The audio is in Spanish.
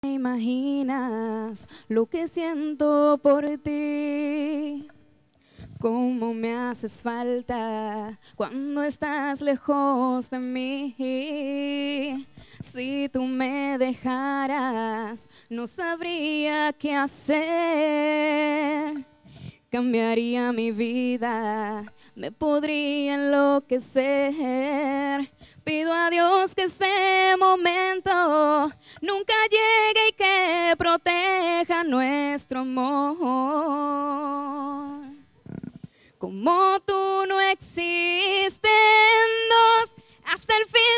Imaginas lo que siento por ti, cómo me haces falta cuando estás lejos de mí. Si tú me dejaras, no sabría qué hacer. Cambiaría mi vida, me podría enloquecer. Pido a Dios que este momento nunca llegue y que proteja nuestro amor. Como tú no existen dos, hasta el fin